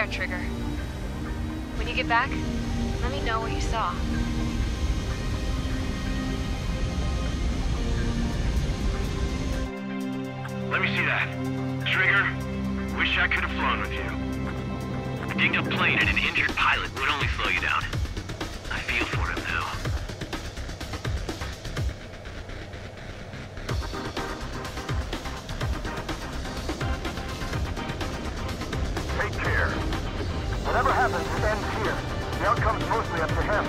start, Trigger. When you get back, let me know what you saw. Let me see that. Trigger, wish I could have flown with you. A dinged-up plane and an injured pilot would only slow you down. I feel for him now. Take care. Whatever happens, it ends here. The outcome's mostly up to him.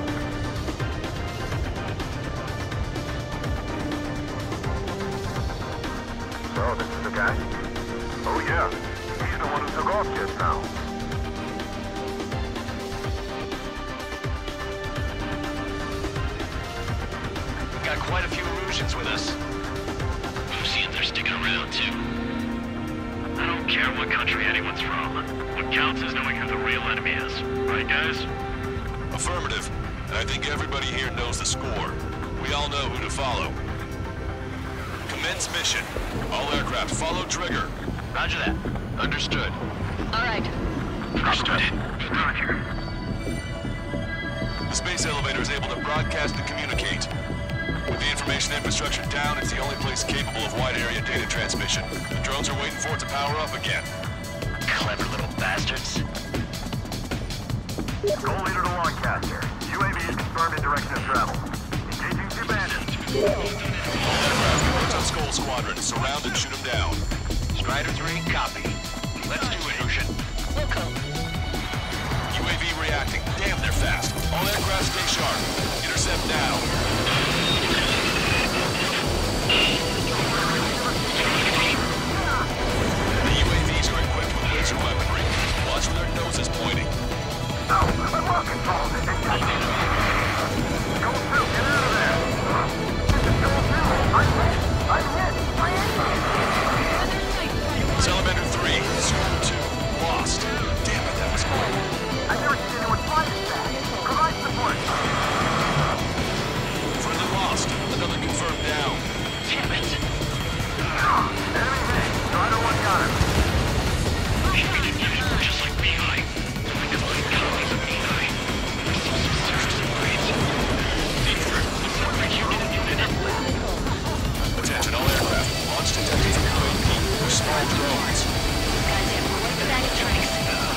So, this is the guy? Oh yeah. He's the one who took off just now. We've got quite a few illusions with us. Lucians are sticking around too. I don't care what country anyone's from. What counts is knowing who the real enemy is. Right, guys? Affirmative. And I think everybody here knows the score. We all know who to follow. Commence mission. All aircraft follow Trigger. Roger that. Understood. All right. Understood. Roger. The space elevator is able to broadcast and communicate. With the information infrastructure down, it's the only place capable of wide-area data transmission. The drones are waiting for it to power up again. Clever little bastards. Goal leader to Lancaster. UAV is confirmed in direction of travel. Engaging two bandits. Aircraft report to Skull Squadron. Surround and shoot them down. Strider 3, copy. Let's do it, Lucian. Wilco. UAV reacting. Damn, they're fast. All aircraft stay sharp. Intercept now. The UAVs are equipped with laser weaponry. Watch where their nose is pointing. No, I'm well controlled. Go through, get out of there. Go through. I'm hit. Salamander 3, School 2, lost. Damn it, that was horrible. I've never seen anyone fly this fast. Provide support. Friendly lost. Another confirmed down. Damn it. Enemy hit. Strider 1 got him. Just like behind. Like divine copies of Eni. Attention all aircraft. Launch detected from UAV. They're small drones. Guys, what the bag of tricks?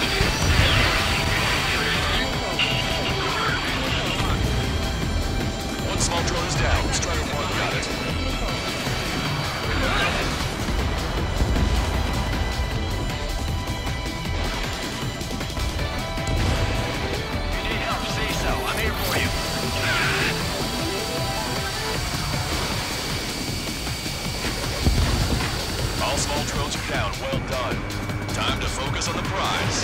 One small drone is down. Strider 1 got it. You need help, say so. I'm here for you. All small drones are down. Well done. Time to focus on the prize.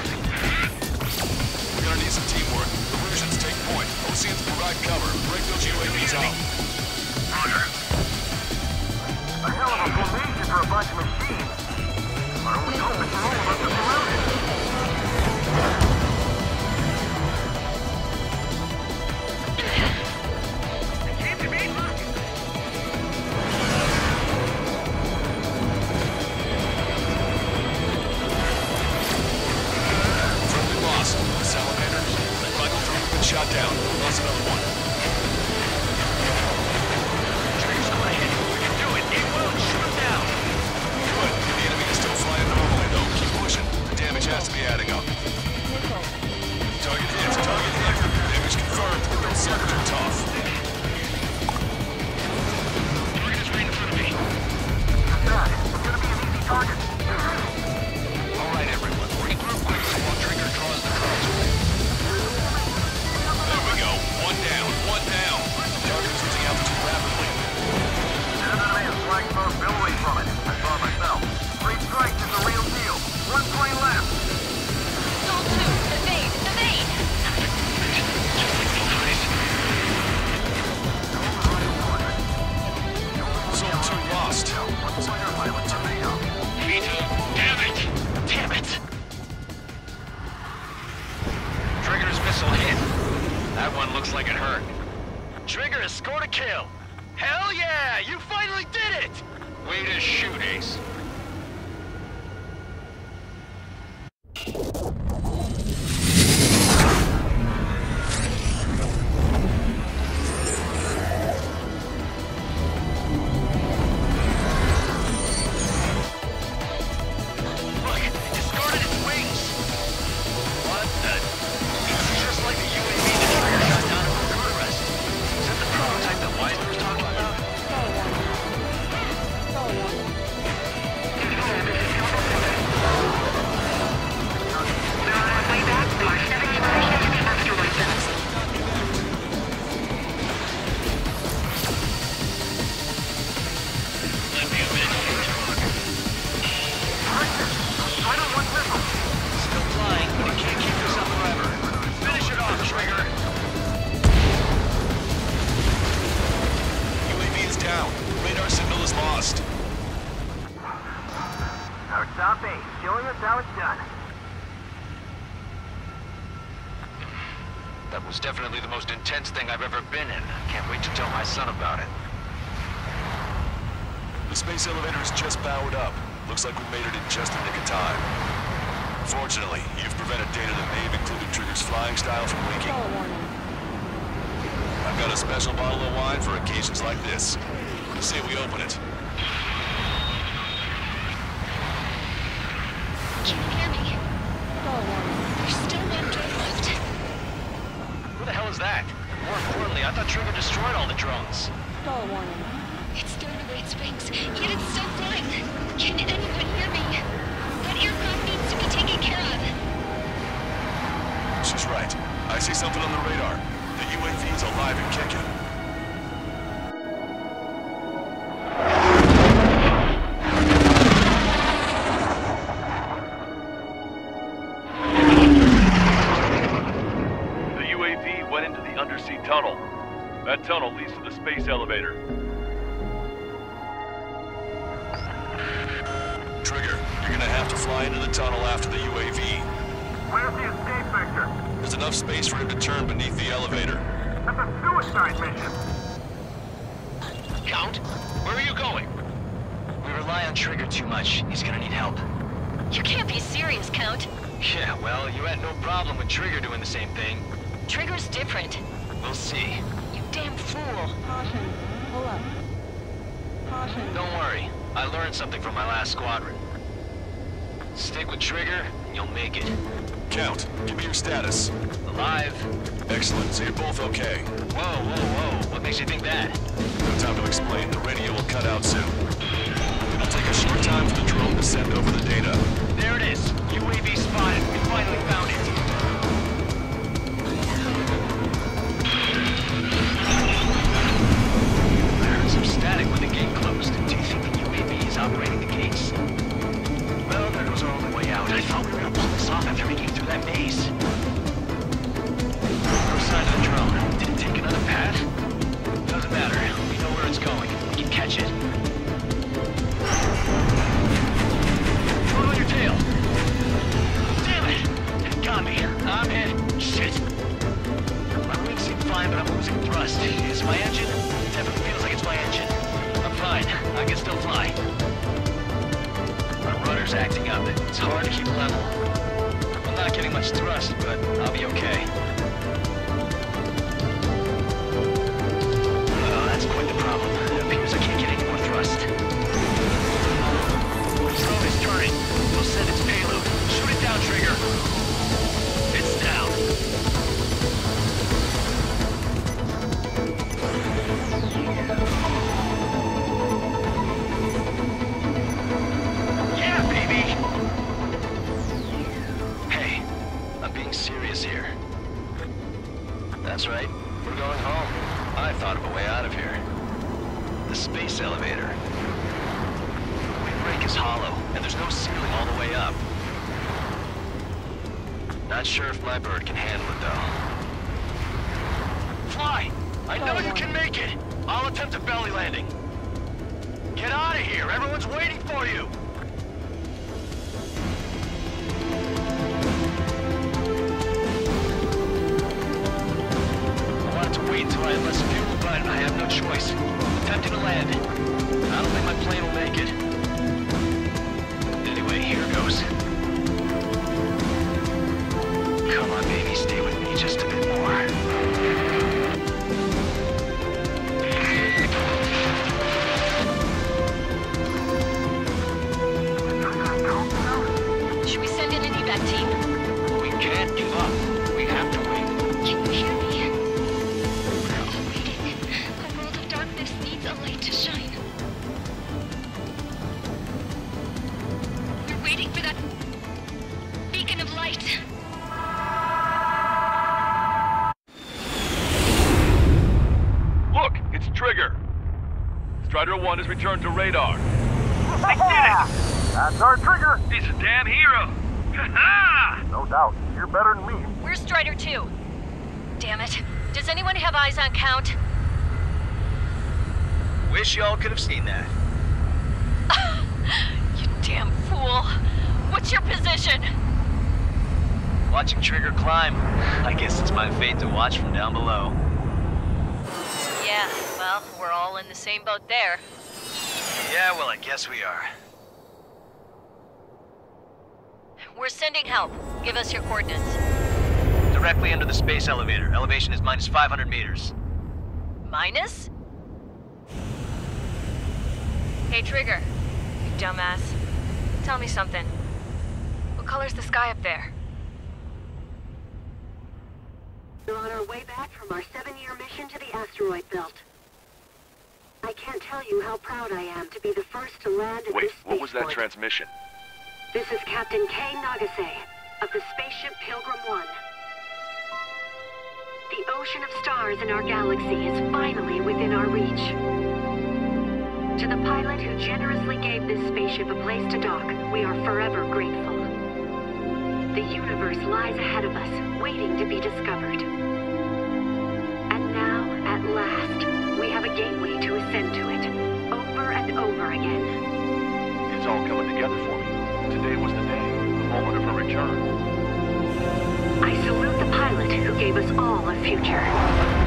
We're gonna need some teamwork. Illusions take point. Oceans provide cover. Break those UAVs out. Roger. A hell of a formation for a bunch of machines. Our only hope is for all of us to surround it. Friendly lost. Salamanders. Michael 3 has been shot down. Lost another one. Trigger's going ahead. We can do it. It will. Shoot him down. Good. The enemy is still flying normally, though. Keep pushing. The damage has to be adding up. Target hit. Target hit. Damage confirmed. Those suckers are tough. Target is right in front of me. That is gonna be an easy target. All right, everyone. Regroup quickly while Trigger draws the crossbow. There we go. One down. One down. Target is losing altitude rapidly. Enemy is flying smoke billowing from it. I saw it myself. 3 strikes is the real deal. 1 plane left. Soul 2, evade, evade! Just like the eyes. Zone 2 lost. Fighter pilot tornado. Vito, damn it! Damn it! Trigger's missile hit. That one looks like it hurt. Trigger has scored a kill. Hell yeah! You finally did it! Way to shoot, Ace. Stop A, showing us how it's done. That was definitely the most intense thing I've ever been in. Can't wait to tell my son about it. The space elevator is just powered up. Looks like we made it in just the nick of time. Fortunately, you've prevented data that may have included Trigger's flying style from leaking. I've got a special bottle of wine for occasions like this. Say we open it. Can you hear me? There's still one drone left. Who the hell is that? More importantly, I thought Trigger destroyed all the drones. It's thrown away its wings, yet it's still flying. Can anyone hear me? That aircraft needs to be taken care of. She's right. I see something on the radar. The UAV is alive and kicking. The UAV went into the undersea tunnel. That tunnel leads to the space elevator. Trigger, you're gonna have to fly into the tunnel after the UAV. Where's the escape vector? There's enough space for him to turn beneath the elevator. That's a suicide mission. Count, where are you going? We rely on Trigger too much. He's gonna need help. You can't be serious, Count. Yeah, well, you had no problem with Trigger doing the same thing. Trigger's different. We'll see. You damn fool. Caution. Pull up. Caution. Don't worry. I learned something from my last squadron. Stick with Trigger, and you'll make it. Count, give me your status. Alive. Excellent, so you're both okay. Whoa, whoa, whoa. What makes you think that? No time to explain. The radio will cut out soon. It'll take a short time for the drone to send over the data. There it is. UAV spotted. We finally found it. I heard some static when the gate closed. Do you think the UAV is operating the gates? Well, there goes our only way out. I thought we were gonna pull this off after making it through that maze. No sign of the drone. Did it take another path? Doesn't matter. We know where it's going. We can catch it. Throw it on your tail. Damn it! Got me. I'm hit. Shit. My wings seem fine, but I'm losing thrust. Is it my engine? It definitely feels like it's my engine. I'm fine. I can still fly. My rudder's acting up. It's hard to keep level. I'm not getting much thrust, but I'll be okay. Oh, that's quite the problem. It appears I can't get any more thrust. The drone is turning. We'll send its payload. Shoot it down, Trigger. It's down. Yeah, baby! Hey, I'm being serious here. That's right. We're going home. I thought of a way out of here. The space elevator. The windbreak is hollow, and there's no ceiling all the way up. Not sure if my bird can handle it, though. Fly! I know you can make it! I'll attempt a belly landing. Get out of here! Everyone's waiting for you! I wanted to wait until I had less fuel, but I have no choice. Attempting to land. I don't think my plane will make it. Anyway, here goes. Come on, baby, stay with me just a bit more. Should we send in an evac team? We can't give up. We have to wait. Can you hear me? We're all waiting. A world of darkness needs a light to shine. We're waiting for that beacon of light. Look, it's Trigger. Strider 1 has returned to radar. They did it! That's our Trigger! He's a damn hero! Ha-ha! No doubt. You're better than me. Where's Strider 2? Damn it. Does anyone have eyes on Count? Wish y'all could have seen that. You damn fool. Watching Trigger climb. I guess it's my fate to watch from down below. Yeah, well, we're all in the same boat there. Yeah, well, I guess we are. We're sending help. Give us your coordinates. Directly under the space elevator. Elevation is minus 500 meters. Minus? Hey, Trigger. You dumbass. Tell me something. What color's the sky up there? We're on our way back from our 7-year mission to the asteroid belt. I can't tell you how proud I am to be the first to land at Wait, this what was that spaceport. transmission? This is Captain Kay Nagase of the spaceship Pilgrim 1. The ocean of stars in our galaxy is finally within our reach. To the pilot who generously gave this spaceship a place to dock, we are forever grateful. The universe lies ahead of us, waiting to be discovered. And now, at last, we have a gateway to ascend to it, over and over again. It's all coming together for me. Today was the day, the moment of her return. I salute the pilot who gave us all a future.